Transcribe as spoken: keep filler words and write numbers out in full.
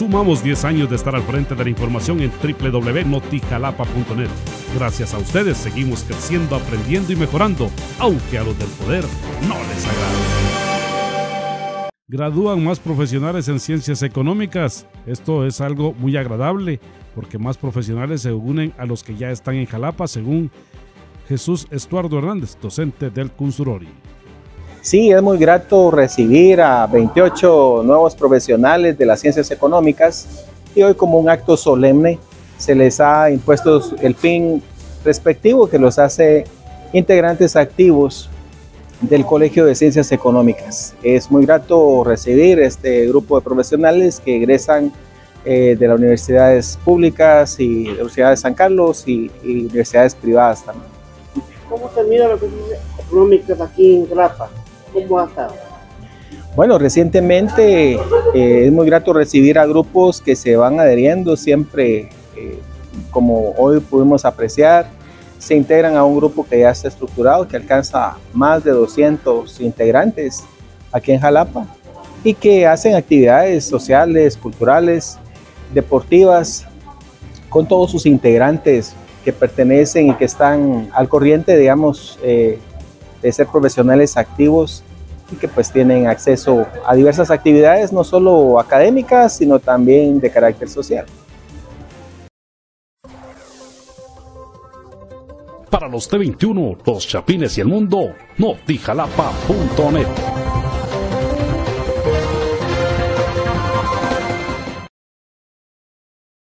Sumamos diez años de estar al frente de la información en doble u doble u doble u punto notijalapa punto net. Gracias a ustedes seguimos creciendo, aprendiendo y mejorando, aunque a los del poder no les agrade. Gradúan más profesionales en ciencias económicas. Esto es algo muy agradable porque más profesionales se unen a los que ya están en Jalapa, según Jesús Estuardo Hernández, docente del Cunsurori. Sí, es muy grato recibir a veintiocho nuevos profesionales de las ciencias económicas y hoy, como un acto solemne, se les ha impuesto el pin respectivo que los hace integrantes activos del Colegio de Ciencias Económicas. Es muy grato recibir este grupo de profesionales que egresan eh, de las universidades públicas y la Universidad de San Carlos y, y universidades privadas también. ¿Cómo se mira las ciencias económicas aquí en Jalapa? ¿Cómo ha estado? Bueno, recientemente eh, es muy grato recibir a grupos que se van adheriendo siempre, eh, como hoy pudimos apreciar, se integran a un grupo que ya está estructurado, que alcanza más de doscientos integrantes aquí en Jalapa y que hacen actividades sociales, culturales, deportivas, con todos sus integrantes que pertenecen y que están al corriente, digamos, eh, de ser profesionales activos y que pues tienen acceso a diversas actividades, no solo académicas, sino también de carácter social. Para los T veintiuno, los Chapines y el mundo, notijalapa punto net.